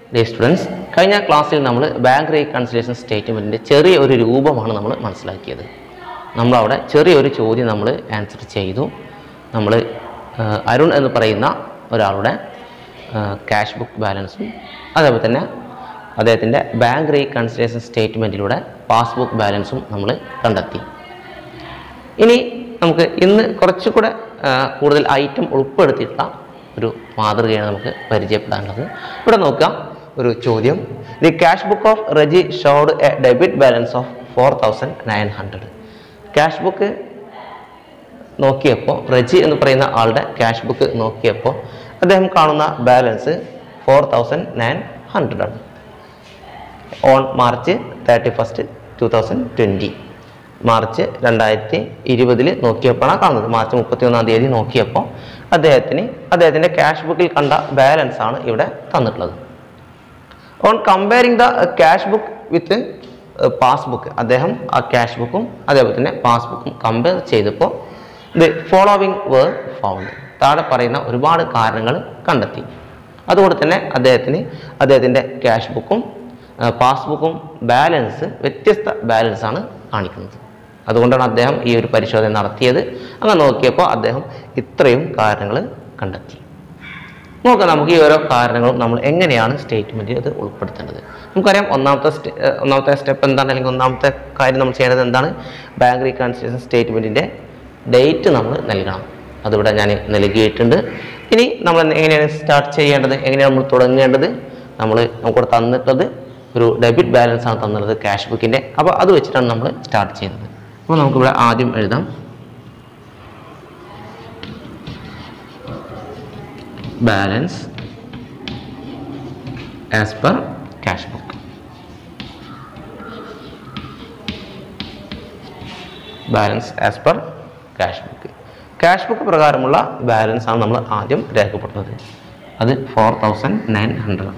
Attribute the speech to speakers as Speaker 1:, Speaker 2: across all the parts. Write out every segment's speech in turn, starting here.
Speaker 1: Dear students, കഴിഞ്ഞ ക്ലാസ്സിൽ നമ്മൾ ബാങ്ക് റീകൺസിലിയേഷൻ സ്റ്റേറ്റ്മെന്റിന്റെ ചെറിയൊരു രൂപമാണ് നമ്മൾ മനസ്സിലാക്കിയത്. നമ്മൾ അവിടെ ചെറിയൊരു ചോദ്യം നമ്മൾ ആൻസർ ചെയ്തു. നമ്മൾ അരുൺ എന്ന് പറയുന്ന ഒരാളുടെ ക്യാഷ് ബുക്ക് ബാലൻസും അതേപോലെ തന്നെ അദ്ദേഹത്തിൻ്റെ ബാങ്ക് റീകൺസിലിയേഷൻ സ്റ്റേറ്റ്മെന്റിലൂടെ പാസ്ബുക്ക് ബാലൻസും നമ്മൾ കണ്ടെത്തി. ഇനി നമുക്ക് ഇന്ന് കുറച്ചുകൂടെ കൂടുതൽ ഐറ്റം ഉൾപ്പെടുത്തിയിട്ടുള്ള ഒരു മാതൃകയാണ് നമുക്ക് പരിചയപ്പെടാനുള്ളത്. ഇവിടെ നോക്കാം ഒരു ചോദ്യം. The cash book of Reji showed a debit balance of 4900. Cash book നോക്കിയപ്പോൾ റജി എന്ന് പറയുന്ന ആളുടെ ക്യാഷ് ബുക്ക് നോക്കിയപ്പോൾ അദ്ദേഹം കാണുന്ന ബാലൻസ് 4900 ആണ്. ഓൺ മാർച്ച് 31, 2020 മാർച്ച് 2020 നോക്കിയപ്പോഴാണ് കാണുന്നത്. മാർച്ച് 31 നോക്കിയപ്പോൾ അദ്ദേഹത്തിൻ്റെ ക്യാഷ് ബുക്കിൽ കണ്ട ബാലൻസ് ആണ് ഇവിടെ തന്നിട്ടുള്ളത്. On comparing the cash book with passbook, അദ്ദേഹം ആ ക്യാഷ് ബുക്കും അതേപോലെ തന്നെ പാസ്ബുക്കും കമ്പയർ ചെയ്തപ്പോൾ ദി ഫോളോവിങ് വേർ ഫൗണ്ട്, താഴെ പറയുന്ന ഒരുപാട് കാരണങ്ങൾ കണ്ടെത്തി. അതുകൊണ്ട് തന്നെ അദ്ദേഹത്തിൻ്റെ ക്യാഷ് ബുക്കും പാസ്ബുക്കും ബാലൻസ് വ്യത്യസ്ത ബാലൻസ് ആണ് കാണിക്കുന്നത്. അതുകൊണ്ടാണ് അദ്ദേഹം ഈ ഒരു പരിശോധന നടത്തിയത്. അങ്ങനെ നോക്കിയപ്പോൾ അദ്ദേഹം ഇത്രയും കാരണങ്ങൾ കണ്ടെത്തി. നോക്കാം നമുക്ക് ഈ ഓരോ കാരണങ്ങളും നമ്മൾ എങ്ങനെയാണ് സ്റ്റേറ്റ്മെൻറ്റിൽ അത് ഉൾപ്പെടുത്തേണ്ടത്. നമുക്കറിയാം ഒന്നാമത്തെ സ്റ്റെപ്പ് എന്താണ്, അല്ലെങ്കിൽ ഒന്നാമത്തെ കാര്യം നമ്മൾ ചെയ്യേണ്ടത് എന്താണ്, ബാങ്ക് റീകൺസിലിയേഷൻ സ്റ്റേറ്റ്മെൻറ്റിൻ്റെ ഡേറ്റ് നമ്മൾ നൽകണം. അതിവിടെ ഞാൻ നൽകിയിട്ടുണ്ട്. ഇനി നമ്മൾ എങ്ങനെയാണ് സ്റ്റാർട്ട് ചെയ്യേണ്ടത്, എങ്ങനെയാണ് നമ്മൾ തുടങ്ങേണ്ടത്, നമുക്കിവിടെ തന്നിട്ടുള്ളത് ഒരു ഡെബിറ്റ് ബാലൻസ് ആണ് തന്നിട്ടുള്ളത് ക്യാഷ് ബുക്കിൻ്റെ. അപ്പോൾ അത് വെച്ചിട്ടാണ് നമ്മൾ സ്റ്റാർട്ട് ചെയ്യുന്നത്. അപ്പോൾ നമുക്കിവിടെ ആദ്യം എഴുതാം balance as per cash book. Balance as per cash book. Cash book പ്രകാരമുള്ള ബാലൻസ് ആണ് നമ്മൾ ആദ്യം രേഖപ്പെടുത്തുന്നത്. അത് 4900.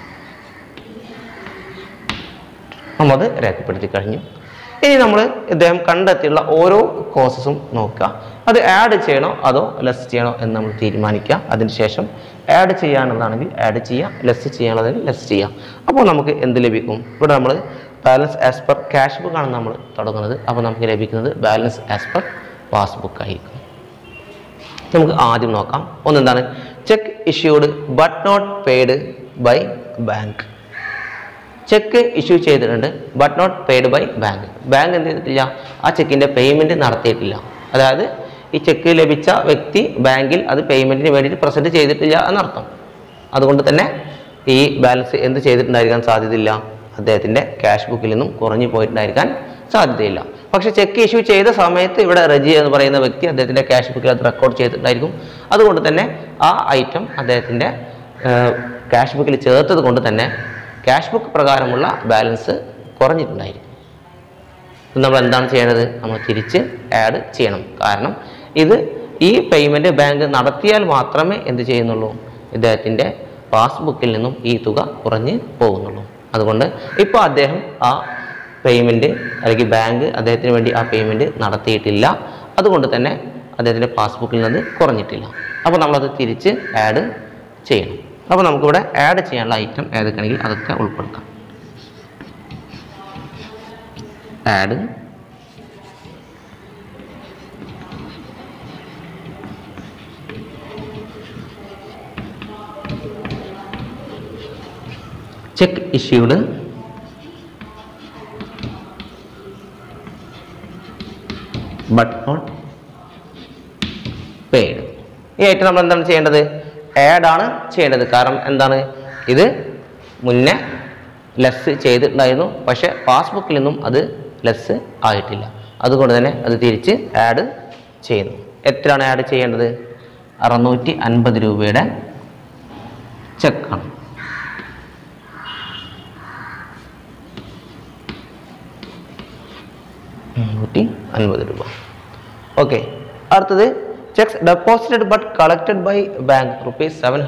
Speaker 1: നമ്മളത് രേഖപ്പെടുത്തി കഴിഞ്ഞു. ഇനി നമ്മൾ ഇദ്ദേഹം കണ്ടെത്തിയുള്ള ഓരോ കോസസും നോക്കുക. അത് ആഡ് ചെയ്യണോ അതോ ലെസ് ചെയ്യണോ എന്ന് നമ്മൾ തീരുമാനിക്കുക. അതിനുശേഷം ആഡ് ചെയ്യാനുള്ളതാണെങ്കിൽ ആഡ് ചെയ്യുക, ലെസ് ചെയ്യാനുള്ളതാണെങ്കിൽ ലെസ് ചെയ്യുക. അപ്പോൾ നമുക്ക് എന്ത് ലഭിക്കും? ഇവിടെ നമ്മൾ ബാലൻസ് ആസ് പെർ ക്യാഷ് ബുക്കാണ് നമ്മൾ തുടങ്ങുന്നത്. അപ്പോൾ നമുക്ക് ലഭിക്കുന്നത് ബാലൻസ് ആസ് പെർ പാസ്ബുക്ക് ആയിരിക്കും. നമുക്ക് ആദ്യം നോക്കാം. ഒന്നെന്താണ്, cheque issued but not paid by bank. Cheque issue ചെയ്തിട്ടുണ്ട്, but not paid by bank. Bank എന്ത് ചെയ്തിട്ടില്ല, ആ ചെക്കിൻ്റെ പേയ്മെൻറ്റ് നടത്തിയിട്ടില്ല. അതായത് ഈ ചെക്ക് ലഭിച്ച വ്യക്തി ബാങ്കിൽ അത് പേയ്മെൻറ്റിന് വേണ്ടിയിട്ട് പ്രസൻറ്റ് ചെയ്തിട്ടില്ല എന്നർത്ഥം. അതുകൊണ്ട് തന്നെ ഈ ബാലൻസ് എന്ത് ചെയ്തിട്ടുണ്ടായിരിക്കാൻ സാധ്യതയില്ല, അദ്ദേഹത്തിൻ്റെ ക്യാഷ് ബുക്കിൽ നിന്നും കുറഞ്ഞു പോയിട്ടുണ്ടായിരിക്കാൻ സാധ്യതയില്ല. പക്ഷേ ചെക്ക് ഇഷ്യൂ ചെയ്ത സമയത്ത് ഇവിടെ റജി എന്ന് പറയുന്ന വ്യക്തി അദ്ദേഹത്തിൻ്റെ ക്യാഷ് ബുക്കിൽ അത് റെക്കോർഡ് ചെയ്തിട്ടുണ്ടായിരിക്കും. അതുകൊണ്ട് തന്നെ ആ ഐറ്റം അദ്ദേഹത്തിൻ്റെ ക്യാഷ് ബുക്കിൽ ചേർത്തത് കൊണ്ട് തന്നെ ക്യാഷ് ബുക്ക് പ്രകാരമുള്ള ബാലൻസ് കുറഞ്ഞിട്ടുണ്ടായിരിക്കും. നമ്മൾ എന്താണ് ചെയ്യേണ്ടത്, നമ്മൾ തിരിച്ച് ആഡ് ചെയ്യണം. കാരണം ഈ പേയ്മെൻറ്റ് ബാങ്ക് നടത്തിയാൽ മാത്രമേ എന്ത് ചെയ്യുന്നുള്ളൂ, ഇദ്ദേഹത്തിൻ്റെ പാസ്ബുക്കിൽ നിന്നും ഈ തുക കുറഞ്ഞ് പോകുന്നുള്ളൂ. അതുകൊണ്ട് ഇപ്പോൾ അദ്ദേഹം ആ പേയ്മെൻറ്റ് അല്ലെങ്കിൽ ബാങ്ക് അദ്ദേഹത്തിന് വേണ്ടി ആ പേയ്മെൻറ്റ് നടത്തിയിട്ടില്ല. അതുകൊണ്ട് തന്നെ അദ്ദേഹത്തിൻ്റെ പാസ്ബുക്കിൽ നിന്ന് കുറഞ്ഞിട്ടില്ല. അപ്പോൾ നമ്മളത് തിരിച്ച് ആഡ് ചെയ്യണം. അപ്പോൾ നമുക്കിവിടെ ആഡ് ചെയ്യാനുള്ള ഐറ്റം ഏതൊക്കെയാണെങ്കിൽ അതൊക്കെ ഉൾപ്പെടുത്താം. Add cheque issued but not paid. ഈ ഐറ്റം നമ്മൾ എന്താണ് ചെയ്യേണ്ടത്, ആഡ് ആണ് ചെയ്യേണ്ടത്. കാരണം എന്താണ്, ഇത് മുന്നേ ലെസ് ചെയ്തിട്ടുണ്ടായിരുന്നു, പക്ഷേ പാസ്ബുക്കിൽ നിന്നും അത് ലെസ് ആയിട്ടില്ല. അതുകൊണ്ട് തന്നെ അത് തിരിച്ച് ആഡ് ചെയ്യുന്നു. എത്രയാണ് ആഡ് ചെയ്യേണ്ടത്, 650 രൂപയുടെ ചെക്കാണ്. രൂപ. ഓക്കെ, അടുത്തത് cheques deposited but collected by bank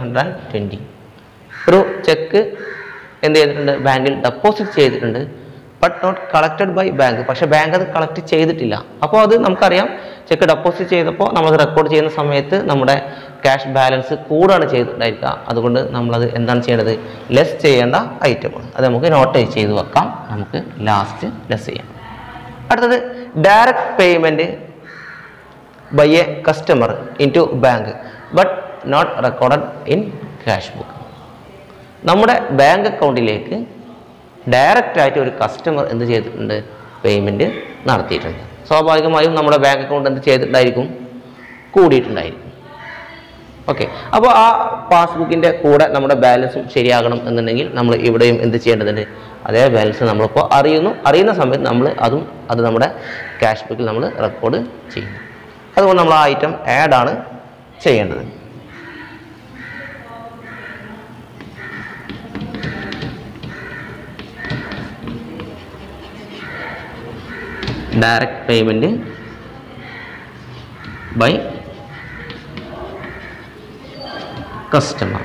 Speaker 1: ₹720. ഒരു ചെക്ക് എന്ത് ചെയ്തിട്ടുണ്ട്, ബാങ്കിൽ ഡെപ്പോസിറ്റ് ചെയ്തിട്ടുണ്ട്, but not collected by bank. പക്ഷെ ബാങ്ക് അത് കളക്ട് ചെയ്തിട്ടില്ല. അപ്പോൾ അത് നമുക്കറിയാം, ചെക്ക് ഡെപ്പോസിറ്റ് ചെയ്തപ്പോൾ നമ്മളത് റെക്കോർഡ് ചെയ്യുന്ന സമയത്ത് നമ്മുടെ ക്യാഷ് ബാലൻസ് കൂടാണ് ചെയ്തിട്ടുണ്ടായിരിക്കുക. അതുകൊണ്ട് നമ്മളത് എന്താണ് ചെയ്യേണ്ടത്? ലെസ് ചെയ്യേണ്ട ഐറ്റമാണ്. അത് നമുക്ക് നോട്ട് ചെയ്ത് വെക്കാം. നമുക്ക് ലാസ്റ്റ് ലെസ് ചെയ്യാം. അടുത്തത് direct payment by a customer into bank but not recorded in cash book. നമ്മുടെ ബാങ്ക് അക്കൗണ്ടിലേക്ക് ഡയറക്റ്റ് ആയിട്ട് ഒരു കസ്റ്റമർ എന്ത് ചെയ്തിട്ടുണ്ട്? പേയ്മെൻറ്റ് നടത്തിയിട്ടുണ്ട്. സ്വാഭാവികമായും നമ്മുടെ ബാങ്ക് അക്കൗണ്ട് എന്ത് ചെയ്തിട്ടുണ്ടായിരിക്കും? കൂടിയിട്ടുണ്ടായിരിക്കും. ഓക്കെ, അപ്പോൾ ആ പാസ്ബുക്കിൻ്റെ കൂടെ നമ്മുടെ ബാലൻസും ശരിയാകണം എന്നുണ്ടെങ്കിൽ നമ്മൾ ഇവിടെയും എന്ത് ചെയ്യേണ്ടതുണ്ട്? അതേ ബാലൻസ് നമ്മളിപ്പോൾ അറിയുന്ന സമയത്ത് നമ്മൾ അത് നമ്മുടെ ക്യാഷ് ബുക്കിൽ നമ്മൾ റെക്കോർഡ് ചെയ്യുന്നു. അതുകൊണ്ട് നമ്മൾ ആ ഐറ്റം ആഡ് ആണ് ചെയ്യേണ്ടത്. Direct payment by customer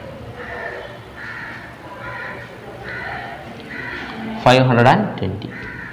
Speaker 1: 520.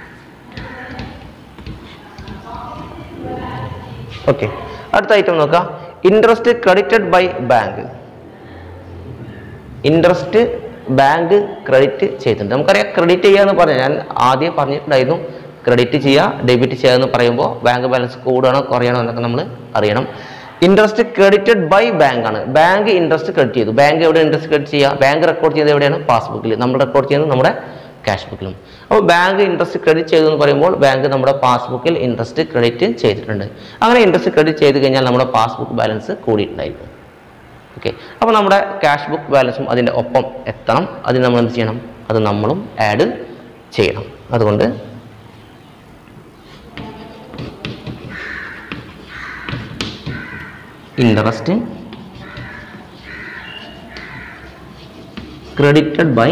Speaker 1: Okay, അടുത്ത ഐറ്റം നോക്കാം. Interest credited by bank. Interest bank credit ചെയ്തിട്ടുണ്ട്. നമുക്കറിയാം, ക്രെഡിറ്റ് ചെയ്യുക എന്ന് പറഞ്ഞാൽ ഞാൻ ആദ്യം പറഞ്ഞിട്ടുണ്ടായിരുന്നു, ക്രെഡിറ്റ് ചെയ്യുക ഡെബിറ്റ് ചെയ്യുക എന്ന് പറയുമ്പോൾ ബാങ്ക് ബാലൻസ് കൂടണോ കുറയണോ എന്നൊക്കെ നമ്മൾ അറിയണം. ഇൻട്രസ്റ്റ് ക്രെഡിറ്റഡ് ബൈ ബാങ്ക് ആണ്. ബാങ്ക് ഇൻട്രസ്റ്റ് ക്രെഡിറ്റ് ചെയ്തു. ബാങ്ക് എവിടെ ഇൻട്രസ്റ്റ് ക്രെഡിറ്റ് ചെയ്യുക? ബാങ്ക് റെക്കോർഡ് ചെയ്തത് എവിടെയാണ്? പാസ്ബുക്കിൽ. നമ്മൾ റെക്കോർഡ് ചെയ്യുന്നത് നമ്മുടെ ക്യാഷ് ബുക്കിലും. അപ്പോൾ ബാങ്ക് ഇൻട്രസ്റ്റ് ക്രെഡിറ്റ് ചെയ്തു എന്ന് പറയുമ്പോൾ ബാങ്ക് നമ്മുടെ പാസ്ബുക്കിൽ ഇൻട്രസ്റ്റ് ക്രെഡിറ്റ് ചെയ്തിട്ടുണ്ട്. അങ്ങനെ ഇൻട്രസ്റ്റ് ക്രെഡിറ്റ് ചെയ്ത് കഴിഞ്ഞാൽ നമ്മുടെ പാസ്ബുക്ക് ബാലൻസ് കൂടിയിട്ടുണ്ടായിരിക്കും. ഓക്കെ, അപ്പോൾ നമ്മുടെ ക്യാഷ് ബുക്ക് ബാലൻസും അതിൻ്റെ ഒപ്പം എത്തണം. അതിന് നമ്മൾ എന്ത് ചെയ്യണം? അത് നമ്മളും ആഡ് ചെയ്യണം. അതുകൊണ്ട് interest credited by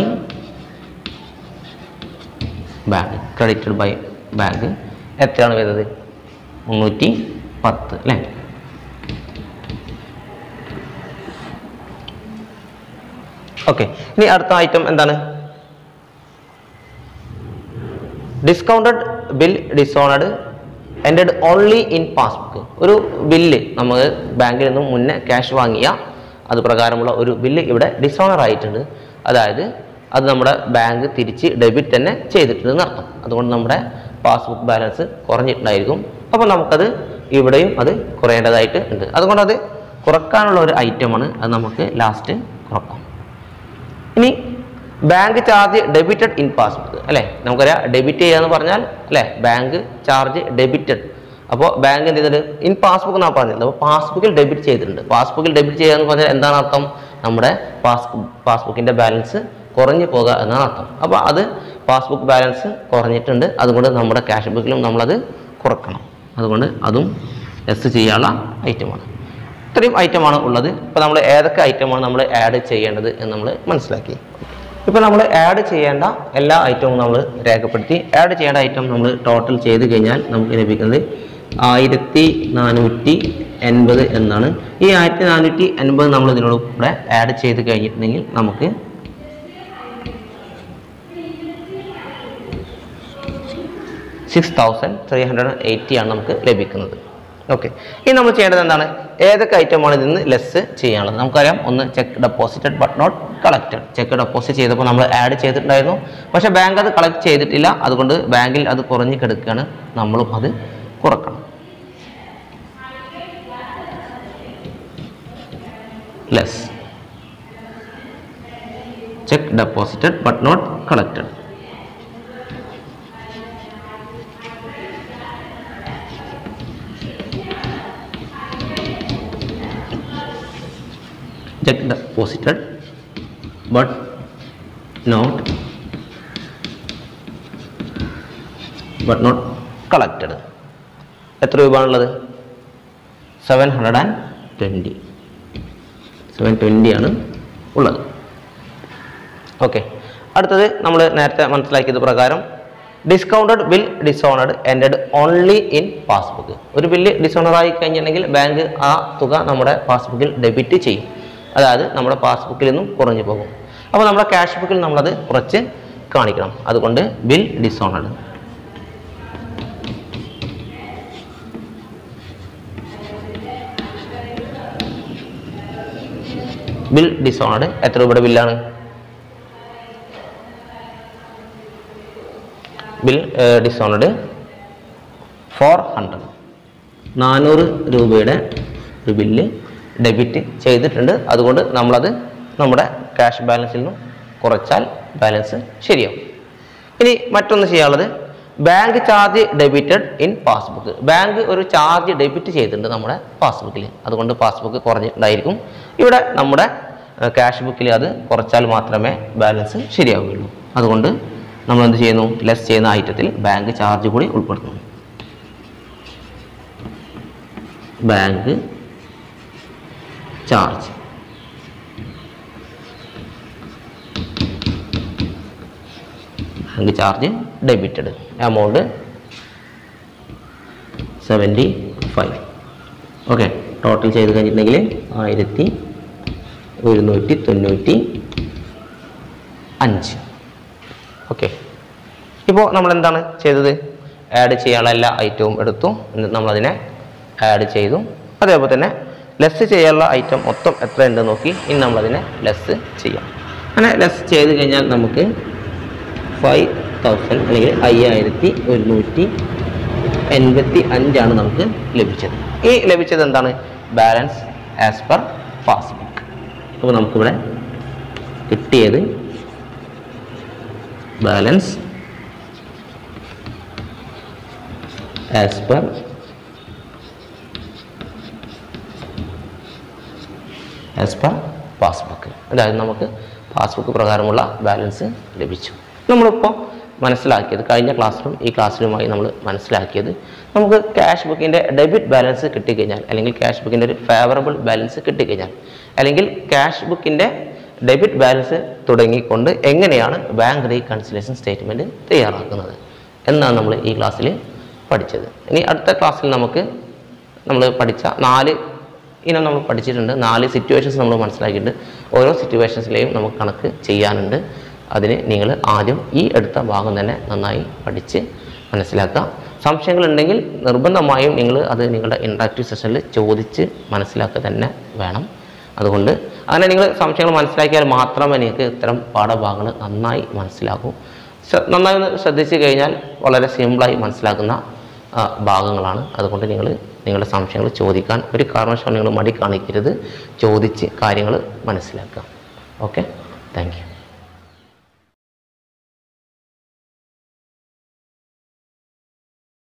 Speaker 1: bank. Credited by bank എത്രയാണ് വരുന്നത്? 310 അല്ലേ? ഓക്കെ, ഇനി അടുത്ത ഐറ്റം എന്താണ്? Discounted bill dishonoured entered only in passbook. ഒരു ബില്ല് നമ്മൾ ബാങ്കിൽ നിന്നും മുന്നേ ക്യാഷ് വാങ്ങിയ അത് പ്രകാരമുള്ള ഒരു ബില്ല് ഇവിടെ ഡിസോണർ ആയിട്ടുണ്ട്. അതായത് അത് നമ്മുടെ ബാങ്ക് തിരിച്ച് ഡെബിറ്റ് തന്നെ ചെയ്തിട്ടുണ്ടെന്ന് അർത്ഥം. അതുകൊണ്ട് നമ്മുടെ പാസ്ബുക്ക് ബാലൻസ് കുറഞ്ഞിട്ടുണ്ടായിരിക്കും. അപ്പോൾ നമുക്കത് ഇവിടെയും അത് കുറയേണ്ടതായിട്ട് ഉണ്ട്. അതുകൊണ്ട് അത് കുറക്കാനുള്ള ഒരു ഐറ്റമാണ്. അത് നമുക്ക് ലാസ്റ്റ് കുറക്കാം. ഇനി bank charge debited in passbook അല്ലേ? നമുക്കറിയാം, ഡെബിറ്റ് ചെയ്യുക എന്ന് പറഞ്ഞാൽ അല്ലേ, ബാങ്ക് ചാർജ് ഡെബിറ്റഡ്. അപ്പോൾ ബാങ്ക് എന്ത് ചെയ്തിട്ട് ഇൻ പാസ്ബുക്ക് എന്നാണ് പറഞ്ഞത്. അപ്പോൾ പാസ്ബുക്കിൽ ഡെബിറ്റ് ചെയ്തിട്ടുണ്ട്. പാസ്ബുക്കിൽ ഡെബിറ്റ് ചെയ്യുക എന്ന് പറഞ്ഞാൽ എന്താണ് അർത്ഥം? നമ്മുടെ പാസ്ബുക്കിൻ്റെ ബാലൻസ് കുറഞ്ഞു പോകുക എന്നാണ് അർത്ഥം. അപ്പോൾ അത് പാസ്ബുക്ക് ബാലൻസ് കുറഞ്ഞിട്ടുണ്ട്. അതുകൊണ്ട് നമ്മുടെ ക്യാഷ് ബുക്കിലും നമ്മളത് കുറക്കണം. അതുകൊണ്ട് അതും എസ് ചെയ്യാനുള്ള ഐറ്റമാണ്. ഇത്രയും ഐറ്റമാണ് ഉള്ളത്. ഇപ്പോൾ നമ്മൾ ഏതൊക്കെ ഐറ്റമാണ് നമ്മൾ ആഡ് ചെയ്യേണ്ടത് എന്ന് നമ്മൾ മനസ്സിലാക്കി. ഇപ്പോൾ നമ്മൾ ആഡ് ചെയ്യേണ്ട എല്ലാ ഐറ്റവും നമ്മൾ രേഖപ്പെടുത്തി. ആഡ് ചെയ്യേണ്ട ഐറ്റം നമ്മൾ ടോട്ടൽ ചെയ്ത് കഴിഞ്ഞാൽ നമുക്ക് ലഭിക്കുന്നത് 1480 എന്നാണ്. ഈ 1480 നമ്മൾ ഇതിനോട് കൂടെ ആഡ് ചെയ്ത് കഴിഞ്ഞിട്ടുണ്ടെങ്കിൽ നമുക്ക് 6380 ആണ് നമുക്ക് ലഭിക്കുന്നത്. ഓക്കെ, ഇനി നമ്മൾ ചെയ്യേണ്ടത് എന്താണ്? ഏതൊക്കെ ഐറ്റമാണ് ഇതിൽ നിന്ന് ലെസ് ചെയ്യാനുള്ളത്? നമുക്കറിയാം, ഒന്ന് cheque deposited but not collected. Cheque deposit ചെയ്തപ്പോൾ നമ്മൾ ആഡ് ചെയ്തിട്ടുണ്ടായിരുന്നു. പക്ഷേ ബാങ്ക് അത് കളക്ട് ചെയ്തിട്ടില്ല. അതുകൊണ്ട് ബാങ്കിൽ അത് കുറഞ്ഞ് കിടക്കുകയാണ്. നമ്മളും അത് കുറക്കണം. Less cheque deposited but not collected. check deposited but not collected. എത്ര രൂപയാണുള്ളത്? 720 ആണ് ഉള്ളത്. ഓക്കെ, അടുത്തത് നമ്മൾ നേരത്തെ മനസ്സിലാക്കിയത് പ്രകാരം discounted bill dishonoured ended only in passbook. ഒരു ബില്ല് ഡിസോണർ ആയി കഴിഞ്ഞിട്ടുണ്ടെങ്കിൽ ബാങ്ക് ആ തുക നമ്മുടെ പാസ്ബുക്കിൽ ഡെബിറ്റ് ചെയ്യും. അതായത് നമ്മുടെ പാസ്ബുക്കിൽ നിന്നും കുറഞ്ഞു പോകും. അപ്പോൾ നമ്മുടെ ക്യാഷ് ബുക്കിൽ നമ്മളത് കുറച്ച് കാണിക്കണം. അതുകൊണ്ട് ബിൽ ഡിസോണർഡ്. ബിൽ ഡിസോണർഡ് എത്ര രൂപയുടെ ബില്ലാണ്? ബിൽ ഡിസോണർഡ് 400, 400 രൂപയുടെ ഒരു ബില്ല് ഡെബിറ്റ് ചെയ്തിട്ടുണ്ട്. അതുകൊണ്ട് നമ്മളത് നമ്മുടെ ക്യാഷ് ബാലൻസിൽ നിന്നും കുറച്ചാൽ ബാലൻസ് ശരിയാവും. ഇനി മറ്റൊന്ന് ചെയ്യാനുള്ളത് bank charge debited in passbook. Bank ഒരു ചാർജ് ഡെബിറ്റ് ചെയ്തിട്ടുണ്ട് നമ്മുടെ പാസ്ബുക്കിൽ. അതുകൊണ്ട് പാസ്ബുക്ക് കുറഞ്ഞിട്ടുണ്ടായിരിക്കും. ഇവിടെ നമ്മുടെ ക്യാഷ് ബുക്കിൽ അത് കുറച്ചാൽ മാത്രമേ ബാലൻസ് ശരിയാവുകയുള്ളൂ. അതുകൊണ്ട് നമ്മൾ എന്ത് ചെയ്യുന്നു? ലെസ് ചെയ്യുന്ന ഐറ്റത്തിൽ ബാങ്ക് ചാർജ് കൂടി ഉൾപ്പെടുത്തുന്നു. Bank charge bank charge debited amount 75. Okay, total ചെയ്ത് കഴിഞ്ഞിട്ടുണ്ടെങ്കിൽ 1195. ഓക്കെ, ഇപ്പോൾ നമ്മൾ എന്താണ് ചെയ്തത്? ആഡ് ചെയ്യാനുള്ള എല്ലാ ഐറ്റവും എടുത്തു, എന്നിട്ട് നമ്മളതിനെ ആഡ് ചെയ്തു. അതേപോലെ തന്നെ ലെസ് ചെയ്യാനുള്ള ഐറ്റം മൊത്തം എത്ര ഉണ്ട് നോക്കി ഇനി നമ്മളതിനെ ലെസ് ചെയ്യാം. അങ്ങനെ ലെസ് ചെയ്ത് കഴിഞ്ഞാൽ നമുക്ക് 5000 അല്ലെങ്കിൽ 5185 നമുക്ക് ലഭിച്ചത്. ഈ ലഭിച്ചത് എന്താണ്? Balance as per passbook. അപ്പോൾ നമുക്കിവിടെ കിട്ടിയത് ബാലൻസ് ആസ് പെർ പാസ്ബുക്ക്. അതായത് നമുക്ക് പാസ്ബുക്ക് പ്രകാരമുള്ള ബാലൻസ് ലഭിച്ചു. നമ്മളിപ്പോൾ മനസ്സിലാക്കിയത് കഴിഞ്ഞ ക്ലാസ്സിലും ഈ ക്ലാസ്സിലുമായി നമ്മൾ മനസ്സിലാക്കിയത് നമുക്ക് ക്യാഷ് ബുക്കിൻ്റെ ഡെബിറ്റ് ബാലൻസ് കിട്ടിക്കഴിഞ്ഞാൽ അല്ലെങ്കിൽ ക്യാഷ് ബുക്കിൻ്റെ ഒരു ഫേവറബിൾ ബാലൻസ് കിട്ടിക്കഴിഞ്ഞാൽ അല്ലെങ്കിൽ ക്യാഷ് ബുക്കിൻ്റെ ഡെബിറ്റ് ബാലൻസ് തുടങ്ങിക്കൊണ്ട് എങ്ങനെയാണ് ബാങ്ക് റീകൺസിലേഷൻ സ്റ്റേറ്റ്മെൻറ്റ് തയ്യാറാക്കുന്നത് എന്നാണ് നമ്മൾ ഈ ക്ലാസ്സിൽ പഠിച്ചത്. ഇനി അടുത്ത ക്ലാസ്സിൽ നമ്മൾ പഠിച്ച 4 ഇനം നമ്മൾ പഠിച്ചിട്ടുണ്ട്. 4 സിറ്റുവേഷൻസ് നമ്മൾ മനസ്സിലാക്കിയിട്ടുണ്ട്. ഓരോ സിറ്റുവേഷൻസിലെയും നമുക്ക് കണക്ക് ചെയ്യാനുണ്ട്. അതിന് നിങ്ങൾ ആദ്യം ഈ എടുത്ത ഭാഗം തന്നെ നന്നായി പഠിച്ച് മനസ്സിലാക്കുക. സംശയങ്ങളുണ്ടെങ്കിൽ നിർബന്ധമായും നിങ്ങൾ അത് നിങ്ങളുടെ ഇൻട്രാക്റ്റീവ് സെഷനിൽ ചോദിച്ച് മനസ്സിലാക്കുക തന്നെ വേണം. അതുകൊണ്ട് അങ്ങനെ നിങ്ങൾ സംശയങ്ങൾ മനസ്സിലാക്കിയാൽ മാത്രമേ നിങ്ങൾക്ക് ഇത്തരം പാഠഭാഗങ്ങൾ നന്നായി മനസ്സിലാക്കൂ. നന്നായി ഒന്ന് ശ്രദ്ധിച്ചു കഴിഞ്ഞാൽ വളരെ സിമ്പിളായി മനസ്സിലാക്കുന്ന ഭാഗങ്ങളാണ്. അതുകൊണ്ട് നിങ്ങളുടെ സംശയങ്ങൾ ചോദിക്കാൻ ഒരു കാരണവശാലും നിങ്ങൾ മടി കാണിക്കരുത്. ചോദിച്ച് കാര്യങ്ങൾ മനസ്സിലാക്കുക. Okay, thank U.